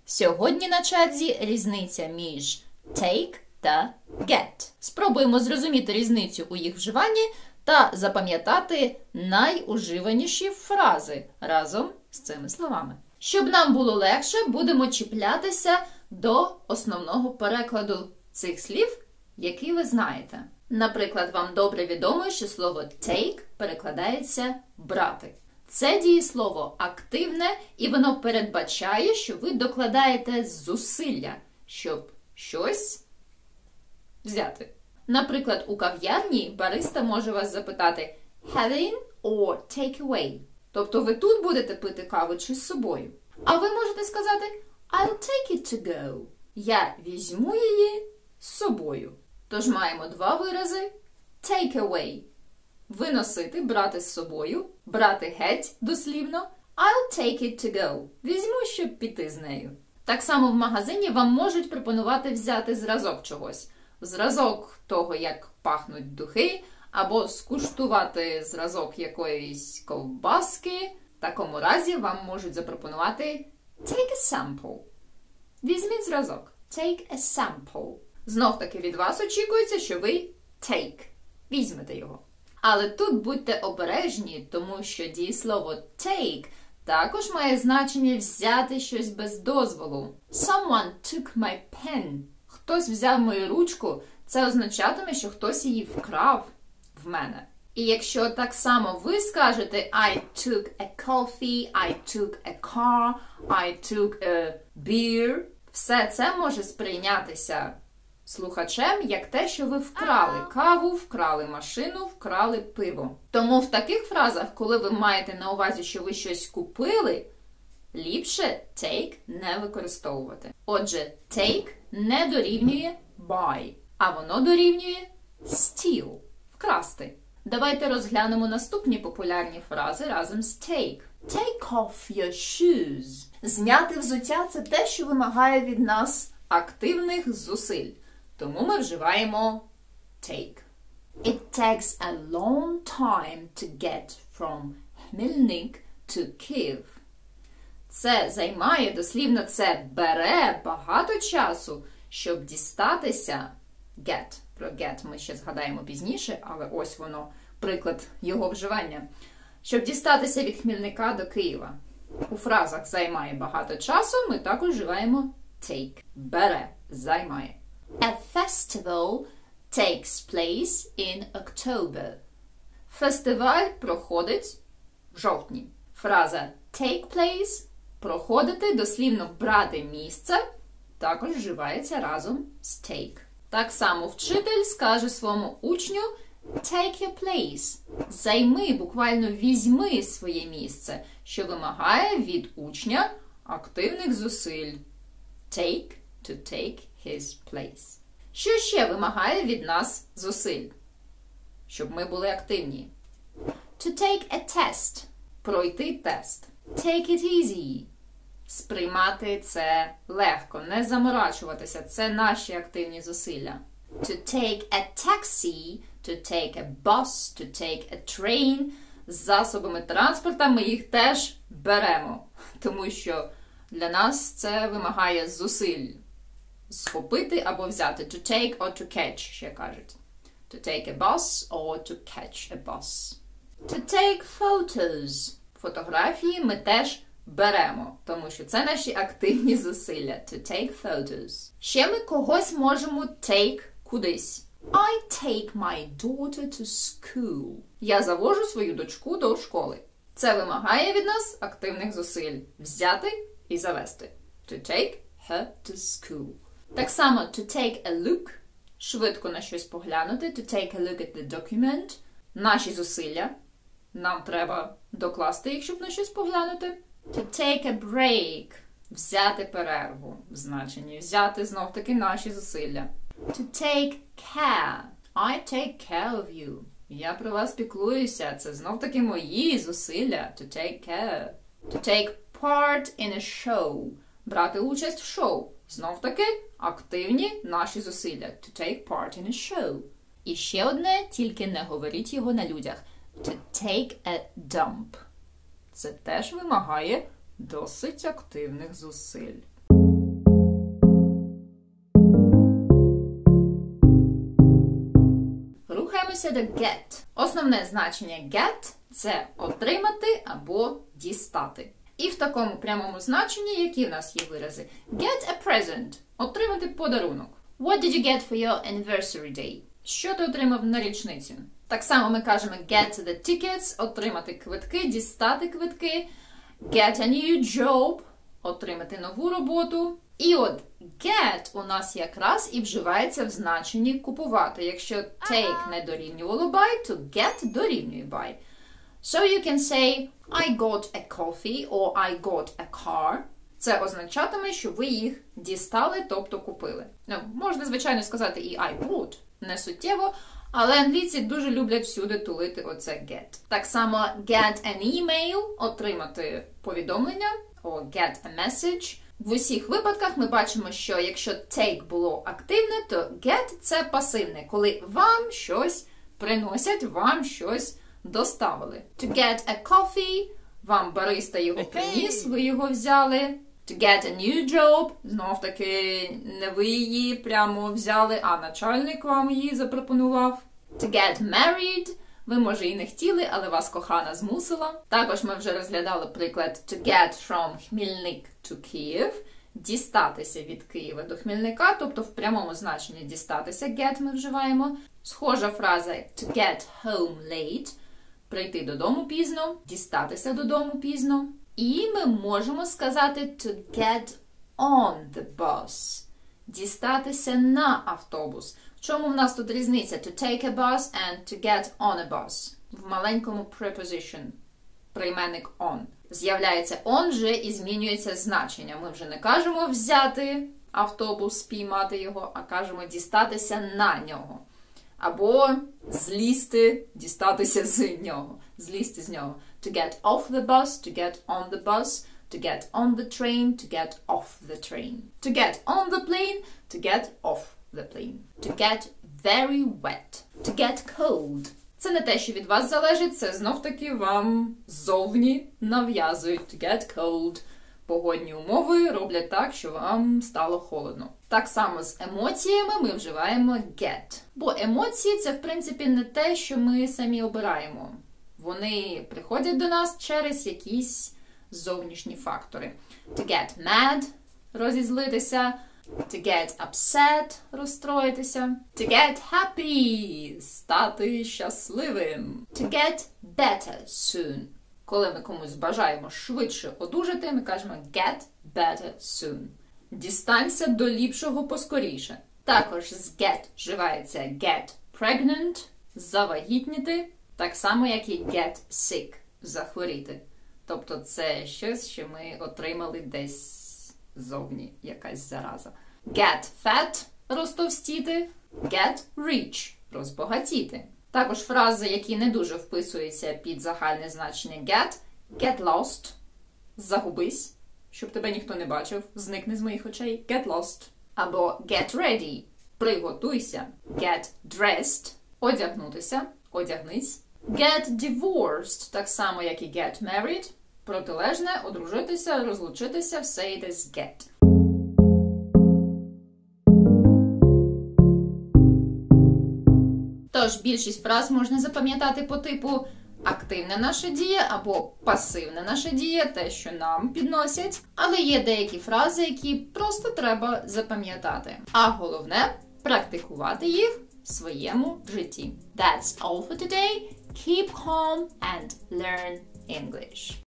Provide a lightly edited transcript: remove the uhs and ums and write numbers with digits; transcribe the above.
Сьогодні на черзі різниця між take та get. Спробуємо зрозуміти різницю у їх вживанні та запам'ятати найуживаніші фрази разом з цими словами. Щоб нам було легше, будемо чіплятися до основного перекладу цих слів, які ви знаєте. Наприклад, вам добре відомо, що слово take перекладається брати. Це дієслово активне, і воно передбачає, що ви докладаєте зусилля, щоб щось взяти. Наприклад, у кав'ярні бариста може вас запитати have in or take away. Тобто ви тут будете пити каву чи з собою. А ви можете сказати I'll take it to go. Я візьму її з собою. Тож маємо два вирази. Take away. Виносити, брати з собою. Брати геть, дослівно. I'll take it to go. Візьму, щоб піти з нею. Так само в магазині вам можуть пропонувати взяти зразок чогось. Зразок того, як пахнуть духи, або скуштувати зразок якоїсь ковбаски. В такому разі вам можуть запропонувати take a sample. Візьміть зразок. Take a sample. Знов-таки від вас очікується, що ви take. Візьмете його. Але тут будьте обережні, тому що дієслово take також має значення взяти щось без дозволу. Someone took my pen. Хтось взяв мою ручку, це означатиме, що хтось її вкрав в мене. І якщо так само ви скажете I took a coffee, I took a car, I took a beer, все це може сприйнятися слухачем як те, що ви вкрали каву, вкрали машину, вкрали пиво. Тому в таких фразах, коли ви маєте на увазі, що ви щось купили, ліпше take не використовувати. Отже, take не дорівнює buy, а воно дорівнює steal – вкрасти. Давайте розглянемо наступні популярні фрази разом з take. Take off your shoes. Зняти взуття – це те, що вимагає від нас активних зусиль. Тому ми вживаємо take. It takes a long time to get from Хмельник to Kyiv. Це займає, дослівно, це бере багато часу, щоб дістатися get. Про get ми ще згадаємо пізніше, але ось воно, приклад його вживання. Щоб дістатися від Хмельника до Києва. У фразах займає багато часу ми також вживаємо take. Бере, займає. A festival takes place in October. Фестиваль проходить в жовтні. Фраза take place – проходити, дослівно брати місце, також вживається разом з take. Так само вчитель скаже своєму учню take your place. Займи, буквально візьми своє місце, що вимагає від учня активних зусиль. Take, to take his place. Що ще вимагає від нас зусиль? Щоб ми були активні. To take a test. Пройти тест. Take it easy. Сприймати це легко, не заморачуватися. Це наші активні зусилля. To take a taxi, to take a bus, to take a train. З засобами транспорту ми їх теж беремо. Тому що для нас це вимагає зусиль. Схопити або взяти. To take or to catch, ще кажуть. To take a bus or to catch a bus. To take photos. Фотографії ми теж беремо, тому що це наші активні зусилля. To take photos. Ще ми когось можемо take кудись. I take my daughter to school. Я завожу свою дочку до школи. Це вимагає від нас активних зусиль. Взяти і завести. To take her to school. Так само to take a look. Швидко на щось поглянути. To take a look at the document. Наші зусилля. Нам треба докласти їх, щоб на щось поглянути. To take a break. Взяти перерву. В значенні взяти знов-таки наші зусилля. To take care. I take care of you. Я про вас піклуюся. Це знов-таки мої зусилля. To take care. To take part in a show. Брати участь в шоу. Знов-таки активні наші зусилля. To take part in a show. І ще одне, тільки не говоріть його на людях. To take a dump. Це теж вимагає досить активних зусиль. consider get. Основне значення get – це отримати або дістати. І в такому прямому значенні, які в нас є вирази? Get a present – отримати подарунок. What did you get for your anniversary day? Що ти отримав на річницю? Так само ми кажемо get the tickets – отримати квитки, дістати квитки. Get a new job – отримати нову роботу. І от get у нас якраз і вживається в значенні купувати. Якщо take не дорівнювало buy, то get дорівнює buy. So you can say I got a coffee or I got a car. Це означатиме, що ви їх дістали, тобто купили. Можна, звичайно, сказати і I bought, не суттєво, але англійці дуже люблять всюди тулити оце get. Так само get an email – отримати повідомлення, or get a message. В усіх випадках ми бачимо, що якщо take було активне, то get – це пасивне, коли вам щось приносять, вам щось доставили. To get a coffee – вам бариста його приніс, ви його взяли. To get a new job – знов-таки не ви її прямо взяли, а начальник вам її запропонував. To get married – ви, може, і не хотіли, але вас кохана змусила. Також ми вже розглядали приклад to get from Хмільник to Kyiv – дістатися від Києва до Хмільника, тобто в прямому значенні дістатися get ми вживаємо. Схожа фраза to get home late – прийти додому пізно, дістатися додому пізно. І ми можемо сказати to get on the bus – дістатися на автобус. В чому в нас тут різниця? To take a bus and to get on a bus. В маленькому preposition. Прийменник on. З'являється on же і змінюється значення. Ми вже не кажемо взяти автобус, спіймати його, а кажемо дістатися на нього. Або злізти, дістатися з нього. Злізти з нього. To get off the bus, to get on the bus, to get on the train, to get off the train. To get on the plane, to get off the plane. To get very wet. To get cold. Це не те, що від вас залежить, це знов-таки вам ззовні нав'язують. To get cold. Погодні умови роблять так, що вам стало холодно. Так само з емоціями ми вживаємо get. Бо емоції – це, в принципі, не те, що ми самі обираємо. Вони приходять до нас через якісь зовнішні фактори. To get mad – розізлитися. To get upset – розстроїтися. To get happy – стати щасливим. To get better soon. Коли ми комусь бажаємо швидше одужати, ми кажемо get better soon. Дістанься до ліпшого поскоріше. Також з get вживається get pregnant – завагітніти. Так само, як і get sick – захворіти. Тобто це щось, що ми отримали десь ззовні, якась зараза. Get fat – розтовстіти. Get rich – розбагатіти. Також фрази, які не дуже вписуються під загальне значення get. Get lost – загубись, щоб тебе ніхто не бачив, зникни з моїх очей. Get lost. Або get ready – приготуйся. Get dressed – одягнутися, одягнись. Get divorced – так само, як і get married. Протилежне – одружитися, розлучитися, все йде з get. Тож, більшість фраз можна запам'ятати по типу активна наша дія або пасивна наша дія, те, що нам підносять. Але є деякі фрази, які просто треба запам'ятати. А головне – практикувати їх в своєму житті. That's all for today. Keep calm and learn English.